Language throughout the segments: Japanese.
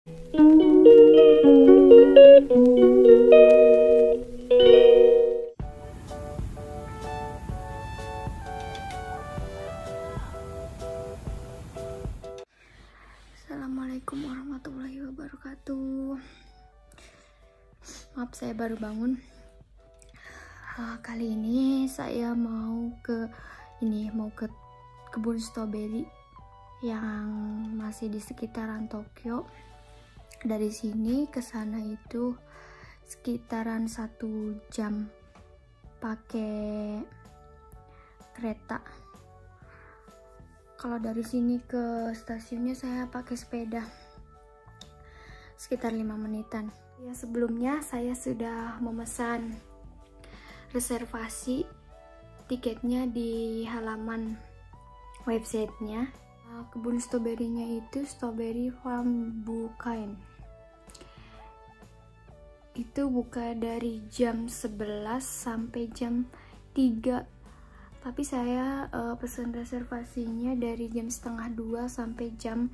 Assalamualaikum warahmatullahi wabarakatuh. Maaf, saya baru bangun. Kali ini saya mau ke kebun stroberi yang masih di sekitaran Tokyo. Dari sini ke sana itu sekitaran 1 jam pakai kereta. Kalau dari sini ke stasiunnya saya pakai sepeda sekitar 5 menitan. Ya, sebelumnya saya sudah memesan reservasi tiketnya di halaman websitenya. Kebun stroberinya itu Strawberry Farm Bukain. Itu buka dari jam 11 sampai jam 3. Tapi saya pesan reservasinya dari jam setengah 2 sampai jam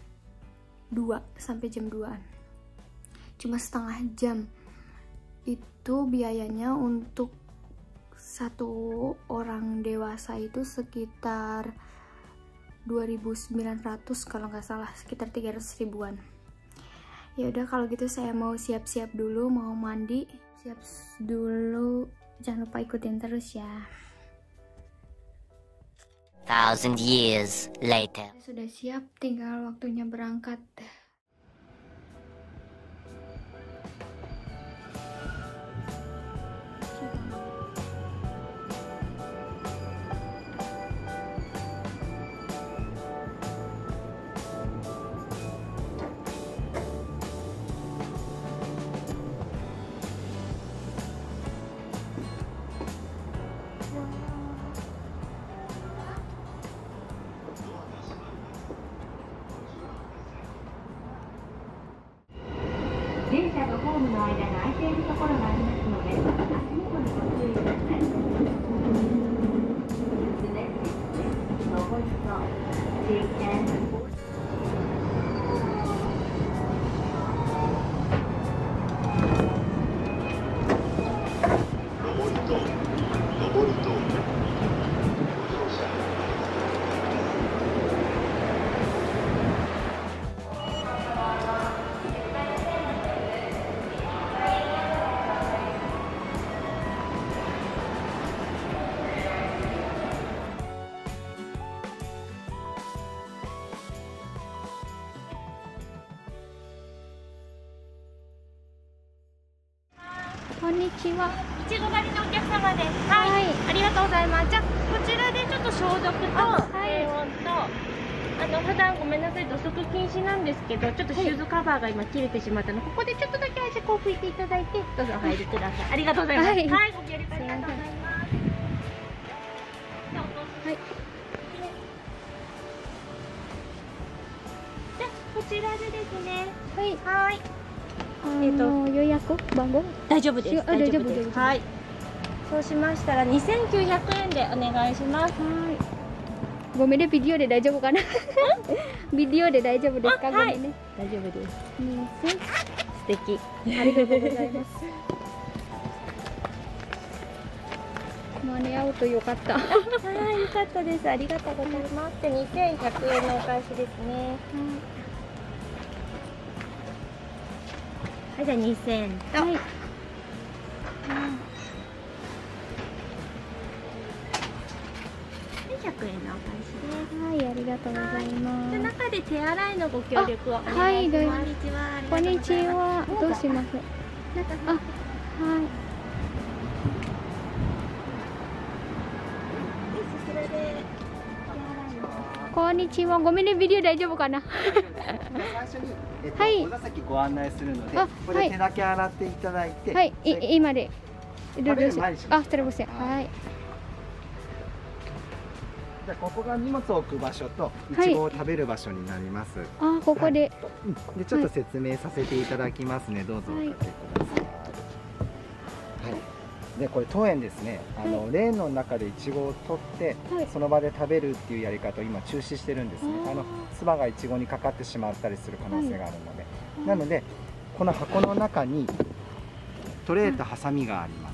2-an. Cuma setengah jam. Itu biayanya untuk satu orang dewasa itu sekitar 2.900 kalau nggak salah, sekitar 300 ribuan. Ya udah, kalau gitu saya mau siap-siap dulu, mau mandi, siap dulu. Jangan lupa ikutin terus ya. 1,000 years later. Sudah siap, tinggal waktunya berangkat. Konnichiwa. いちご狩りのお客様です。はい、ありがとうございます。じゃあこちらでちょっと消毒と低温と、普段ごめんなさい、土足禁止なんですけど、ちょっとシューズカバーが今切れてしまったので、ここでちょっとだけ足こう拭いていただいて、どうぞお入りください。ありがとうございます。はい、ご協力ありがとうございます。じゃあお通し。はい。じゃあこちらでですね。 はい。 はい。 予約番号大丈夫です。 大丈夫です。 はい。そうしましたら2900円でお願いします。 はい。ごめんね、ビデオで大丈夫かな。ビデオで大丈夫ですか。ごめんね。 大丈夫です。素敵。 ありがとうございます。間に合うとよかった。 はい、よかったです。ありがとうございます。で、2100円のお返しですね。はい、じゃあ2000円と。はい。100円のお返しです。 はい、ありがとうございます。 で、中で手洗いのご協力をお願いします。 はい、 こんにちは。 こんにちは。どうします？あ、はい。こんにちは。ごめんね、ビデオ大丈夫かな。 最初に、小座席ご案内するので、ここで手だけ洗っていただいて、 はい、今で。あ、テレビ線。はい。 じゃあここが荷物を置く場所といちごを食べる場所になります。 あ、ここで。 で、ちょっと説明させていただきますね。どうぞおかけください。はい。で、これ当園ですね、レーンの中でいちごを取って、その場で食べるっていうやり方を今中止してるんですね。唾がいちごにかかってしまったりする可能性があるので、 なのでこの箱の中にトレーとハサミがあります。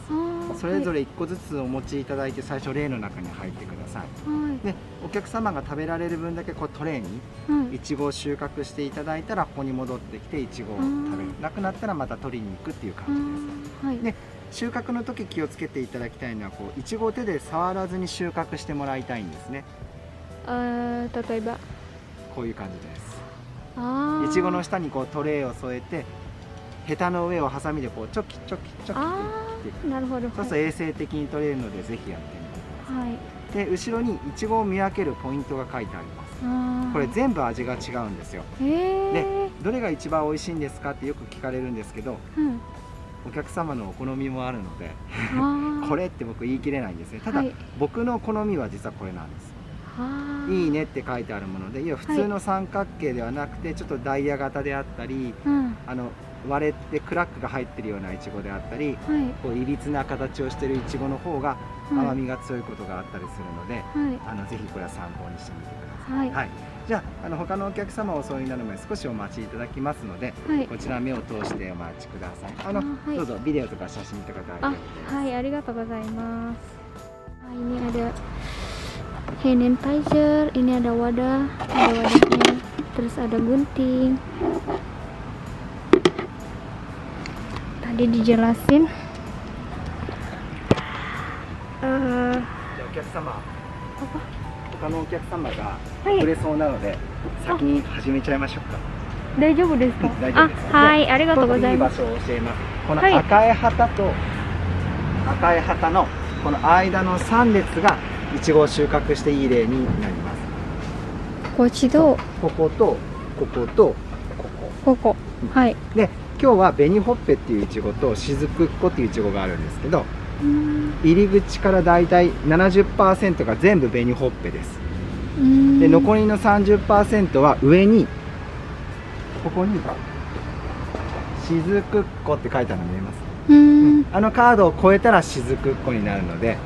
それぞれ1個ずつお持ちいただいて、最初レーンの中に入ってください。でお客様が食べられる分だけこうトレーにいちごを収穫していただいたら、ここに戻ってきていちごを食べる。なくなったらまた取りに行くっていう感じです。で収穫の時気をつけていただきたいのは、こういちごを手で触らずに収穫してもらいたいんですね。 例えばこういう感じです。いちごの下にこうトレーを添えて、ヘタの上をハサミでこうチョキチョキチョキって切っていく。なるほど。そうすると衛生的に取れるので、ぜひやってみてください。で後ろにいちごを見分けるポイントが書いてあります。これ全部味が違うんですよ。でどれが一番美味しいんですかってよく聞かれるんですけど、お客様のお好みもあるのでこれって僕言い切れないんですね。ただ、僕の好みは実はこれなんです。いいねって書いてあるもので、いや普通の三角形ではなくて、ちょっとダイヤ型であったり、割れてクラックが入ってるようないちごであったり、こういびつな形をしているいちごの方が甘みが強いことがあったりするので、ぜひこれは参考にしてみてください。じゃあ他のお客様おそうになる前少しお待ちいただきますので、こちら目を通してお待ちください。どうぞビデオとか写真とか大丈夫です。 はい、ありがとうございます。ini ada hand sanitizer, ini ada wadah, ada wadahnya, terus ada gunting. Tadi dijelasin. お客様、他のお客様が遅れそうなので、先に始めちゃいましょうか。 大丈夫ですか？ 大丈夫です。 はい、ありがとうございます。 いい場所を教えます。この赤い旗と赤い旗のこの間の3列がいちごを収穫していい例になります。 こっちとこことこことここ。はい。 で今日は紅ほっぺっていういちごとしずくっこっていういちごがあるんですけど、入り口からだいたい 70% が全部紅ほっぺです。で残りの 30% は上にここにしずくっこって書いてあるの見えます？あのカードを超えたらしずくっこになるので、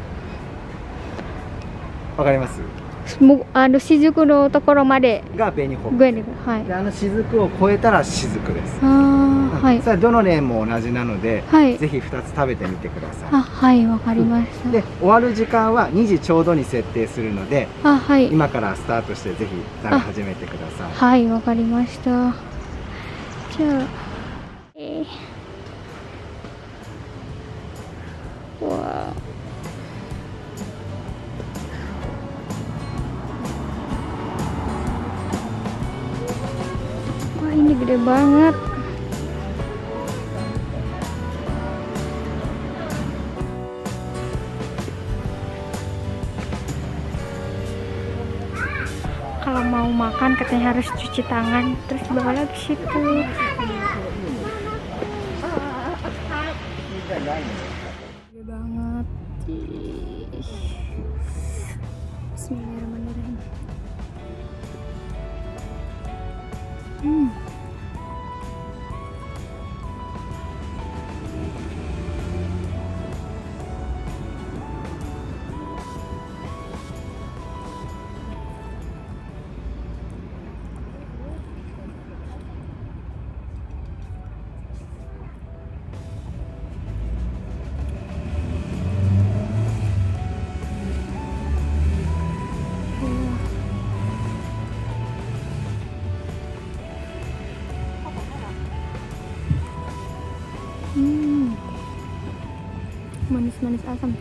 わかります？ しずくのところまでが紅ほっぺ。でしずくを超えたらしずくです。それはどのレーンも同じなので、ぜひ2つ食べてみてください。 はい、わかりました。 で終わる時間は2時ちょうどに設定するので、今からスタートしてぜひ食べ始めてください。 はい、わかりました。じゃあ、wah. Wah, ini gede banget. Kalau mau makan katanya harus cuci tangan, terus bawa lagi situ. Gede banget. Bismillahirrahmanirrahim. Manis-manis asam.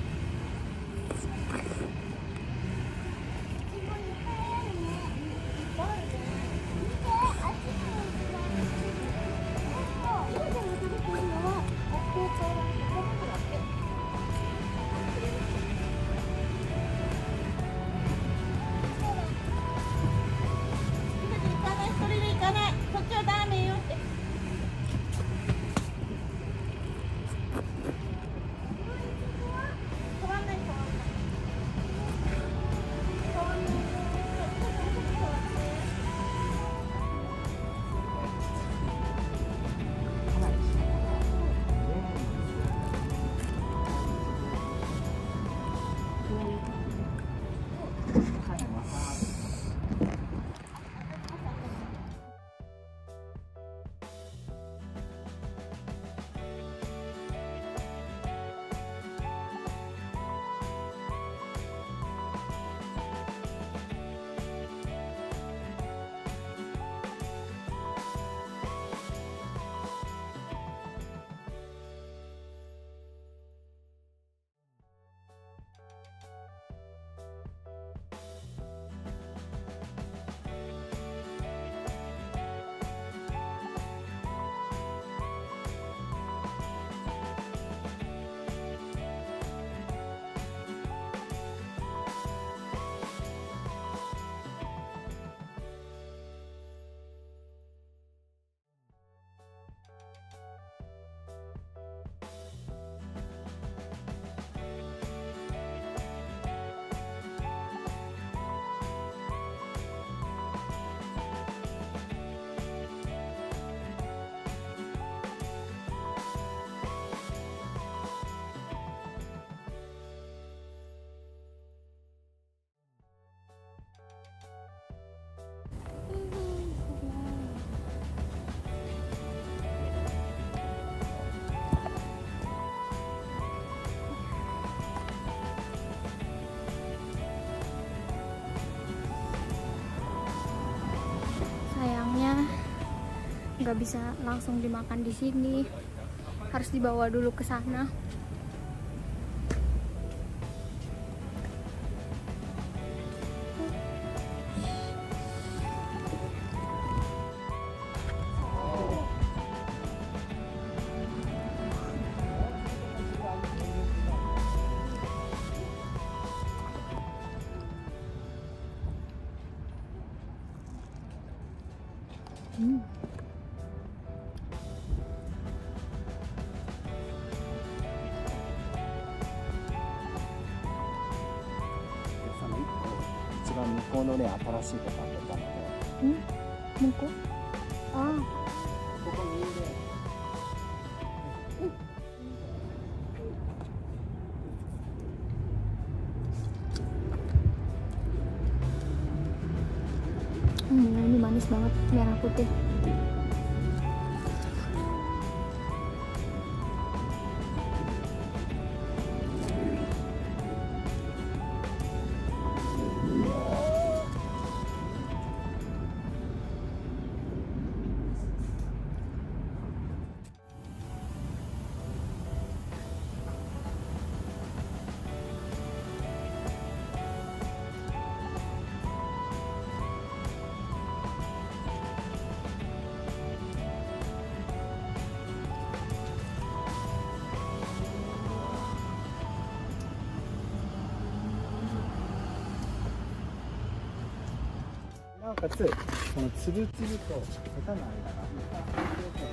nggak bisa langsung dimakan di sini, harus dibawa dulu ke sana. 一番向こうのね、新しいとこあったので。 向こう？ああ。 ここにいる。 Ini manis banget, merah putih. Naおかつ、このつぶつぶとヘタの間が。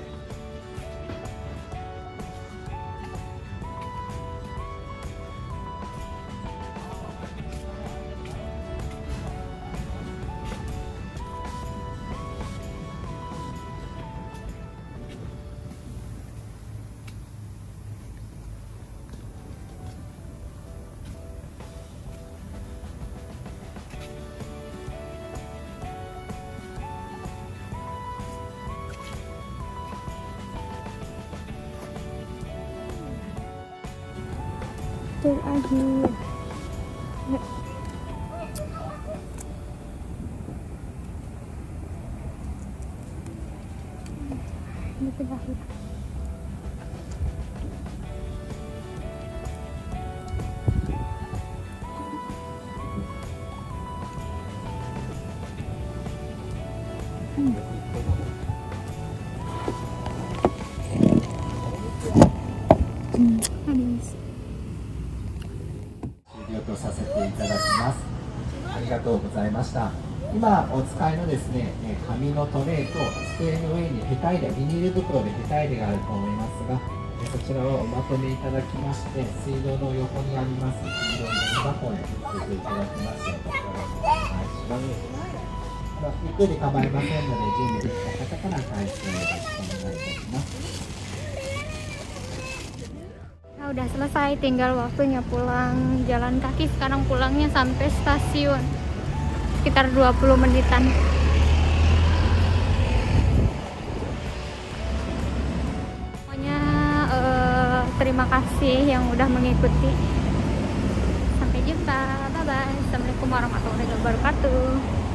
Terakhir. Ini terakhir. Manis. 終了とさせていただきます。ありがとうございました。今お使いのですね、紙のトレイと机の上にヘタ入れ、ビニール袋でヘタ入れがあると思いますが、そちらをおまとめいただきまして、水道の横にあります黄色いゴミ箱へ入れていただきますので、こちらをお願いします。ゆっくり構いませんので、準備できた方から開始をよろしくお願いいたします。 Udah selesai, tinggal waktunya pulang jalan kaki. Sekarang pulangnya sampai stasiun sekitar 20 menitan. Pokoknya terima kasih yang udah mengikuti. Sampai jumpa, bye bye. Assalamualaikum warahmatullahi wabarakatuh.